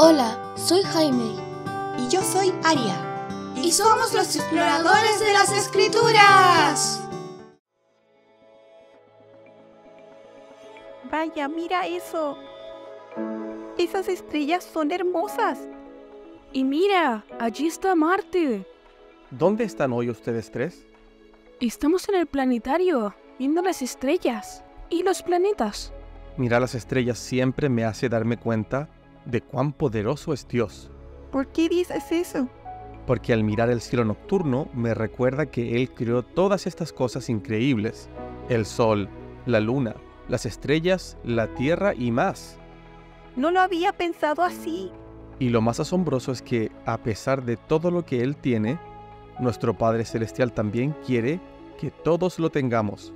Hola, soy Jaime. Y yo soy Aria. Y somos los exploradores de las escrituras. Vaya, mira eso. Esas estrellas son hermosas. Y mira, allí está Marte. ¿Dónde están hoy ustedes tres? Estamos en el planetario, viendo las estrellas y los planetas. Mirar las estrellas siempre me hace darme cuenta de cuán poderoso es Dios. ¿Por qué dices eso? Porque al mirar el cielo nocturno me recuerda que Él creó todas estas cosas increíbles. El sol, la luna, las estrellas, la tierra y más. No lo había pensado así. Y lo más asombroso es que, a pesar de todo lo que Él tiene, nuestro Padre Celestial también quiere que todos lo tengamos.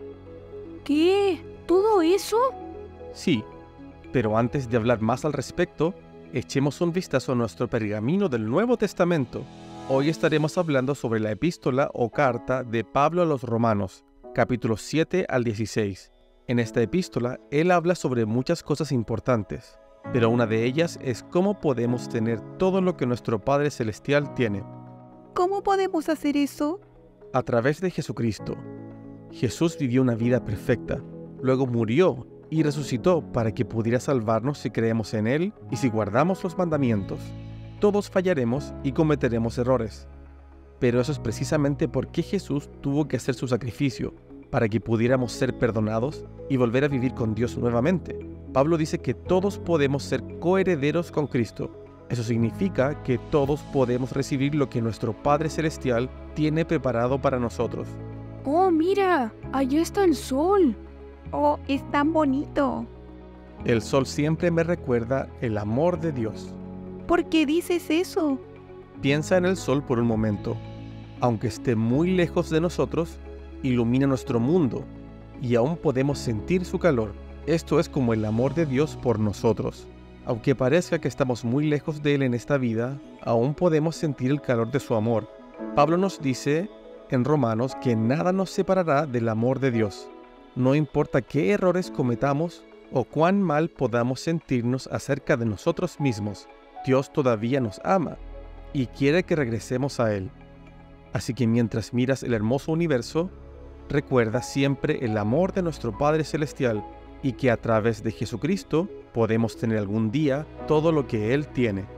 ¿Qué? ¿Todo eso? Sí, pero antes de hablar más al respecto, echemos un vistazo a nuestro pergamino del Nuevo Testamento. Hoy estaremos hablando sobre la epístola o carta de Pablo a los Romanos, capítulos 7 al 16. En esta epístola, él habla sobre muchas cosas importantes, pero una de ellas es cómo podemos tener todo lo que nuestro Padre Celestial tiene. ¿Cómo podemos hacer eso? A través de Jesucristo. Jesús vivió una vida perfecta, luego murió y resucitó para que pudiera salvarnos si creemos en Él y si guardamos los mandamientos. Todos fallaremos y cometeremos errores. Pero eso es precisamente por qué Jesús tuvo que hacer su sacrificio, para que pudiéramos ser perdonados y volver a vivir con Dios nuevamente. Pablo dice que todos podemos ser coherederos con Cristo. Eso significa que todos podemos recibir lo que nuestro Padre Celestial tiene preparado para nosotros. Oh, mira, allá está el sol. Oh, es tan bonito. El sol siempre me recuerda el amor de Dios. ¿Por qué dices eso? Piensa en el sol por un momento. Aunque esté muy lejos de nosotros, ilumina nuestro mundo y aún podemos sentir su calor. Esto es como el amor de Dios por nosotros. Aunque parezca que estamos muy lejos de Él en esta vida, aún podemos sentir el calor de su amor. Pablo nos dice en Romanos que nada nos separará del amor de Dios. No importa qué errores cometamos o cuán mal podamos sentirnos acerca de nosotros mismos, Dios todavía nos ama y quiere que regresemos a Él. Así que mientras miras el hermoso universo, recuerda siempre el amor de nuestro Padre Celestial y que a través de Jesucristo podemos tener algún día todo lo que Él tiene.